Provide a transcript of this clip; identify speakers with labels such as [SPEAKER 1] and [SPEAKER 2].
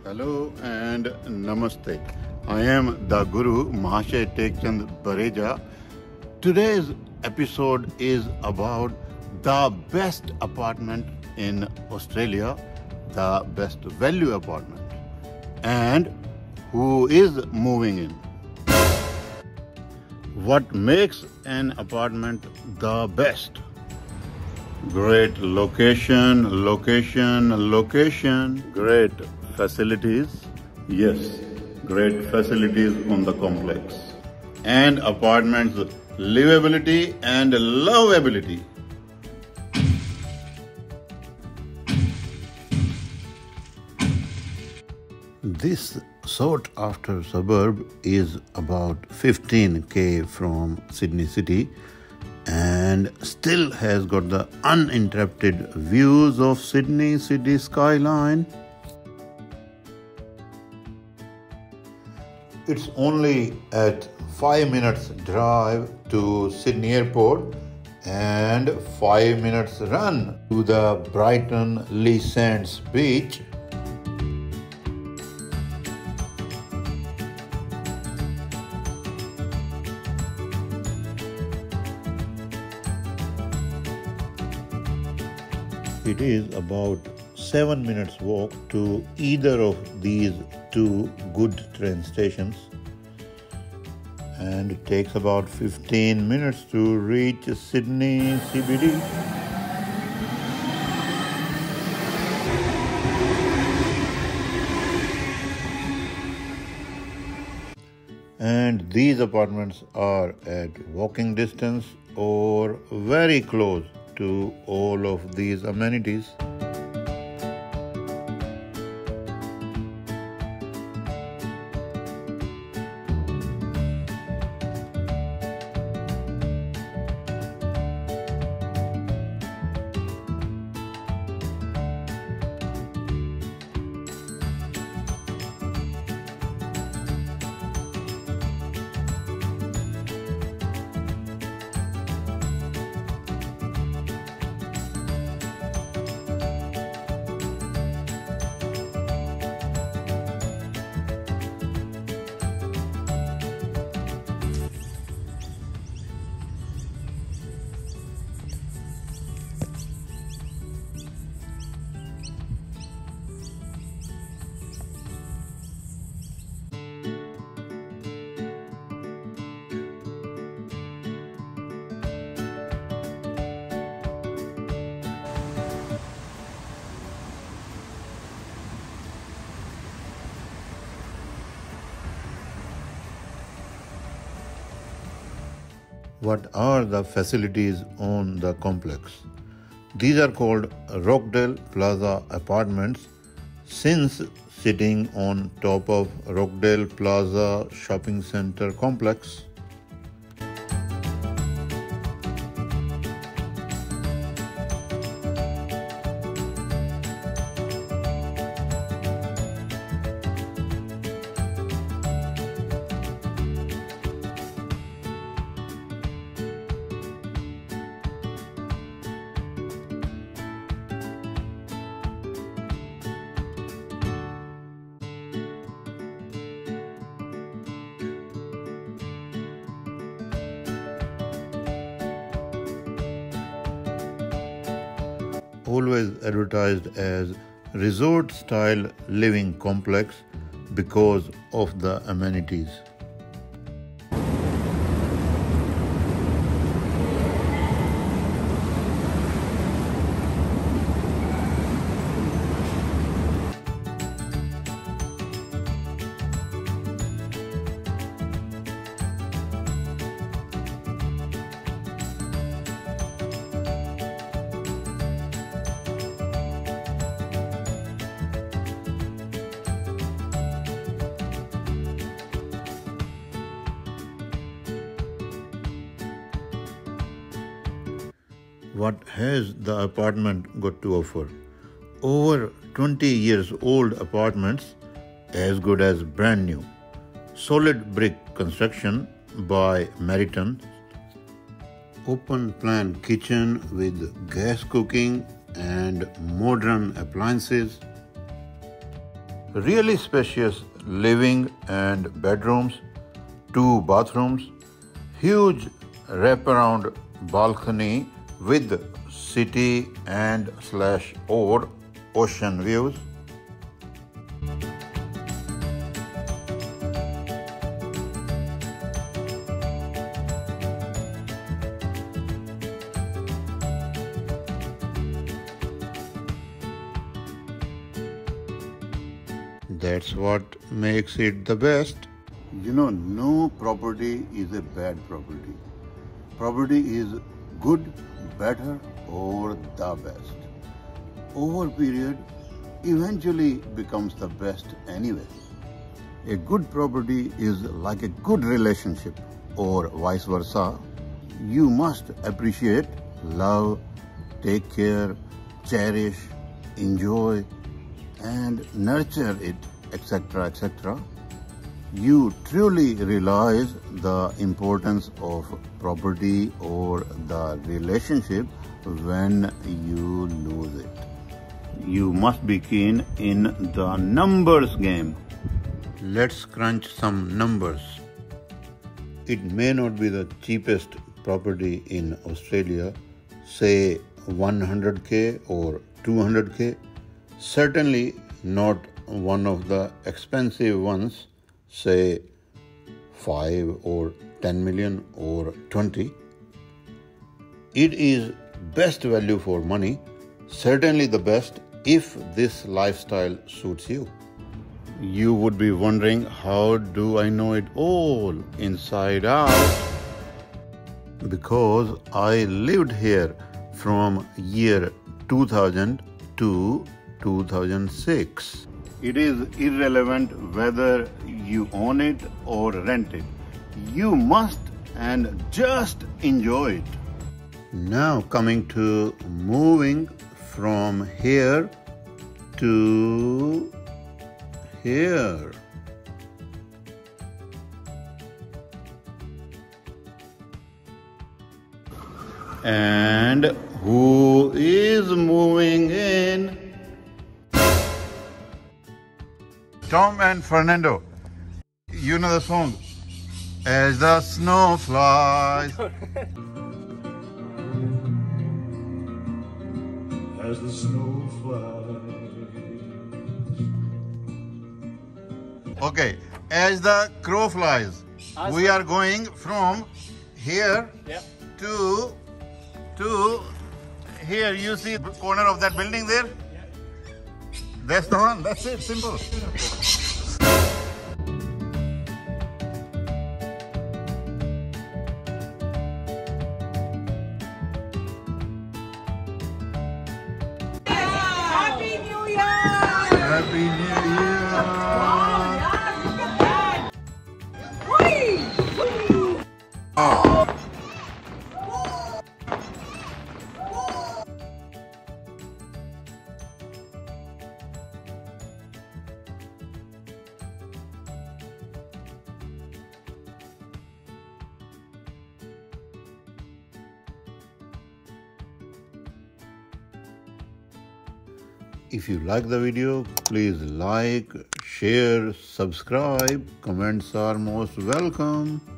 [SPEAKER 1] Hello and Namaste. I am the Guru Mahashay Tekchand Bareja. Today's episode is about the best apartment in Australia, the best value apartment, and who is moving in. What makes an apartment the best? Great location. Great facilities. Yes, great facilities on the complex. And apartments' livability and lovability. This sought after suburb is about 15k from Sydney City and still has got the uninterrupted views of Sydney city skyline. It's only at 5 minutes drive to Sydney Airport and 5 minutes run to the Brighton Lee Sands beach. It is about 7 minutes walk to either of these two good train stations, and it takes about 15 minutes to reach Sydney CBD. And these apartments are at walking distance or very close to all of these amenities. What are the facilities on the complex? These are called Rockdale Plaza Apartments, since sitting on top of Rockdale Plaza Shopping Centre complex. Always advertised as resort-style living complex because of the amenities. What has the apartment got to offer? Over 20 years old apartments, as good as brand new. Solid brick construction by Meriton. Open plan kitchen with gas cooking and modern appliances. Really spacious living and bedrooms, 2 bathrooms, huge wraparound balcony with city and /or ocean views. That's what makes it the best. You know, no property is a bad property. Property is good, better, or the best. Over period, eventually becomes the best anyway. A good property is like a good relationship or vice versa. You must appreciate, love, take care, cherish, enjoy, and nurture it, etc., etc. You truly realize the importance of property or the relationship when you lose it. You must be keen in the numbers game. Let's crunch some numbers. It may not be the cheapest property in Australia, say 100k or 200k. Certainly not one of the expensive ones, say 5 or 10 million or 20. It is best value for money, certainly the best if this lifestyle suits you. You would be wondering, how do I know it all inside out? Because I lived here from year 2000 to 2006. It is irrelevant whether you own it or rent it. You must and just enjoy it. Now coming to moving from here to here. And who is moving in? Tom and Fernando, you know the song, As the Snow Flies.
[SPEAKER 2] As the snow flies.
[SPEAKER 1] Okay, as the crow flies, we are going from here to here. You see the corner of that building there? That's the one. That's it. Simple.
[SPEAKER 3] Happy New Year!
[SPEAKER 1] Happy New Year!
[SPEAKER 3] Wow, yeah, look at that! Whee!
[SPEAKER 1] If you like the video, please like, share, subscribe. Comments are most welcome.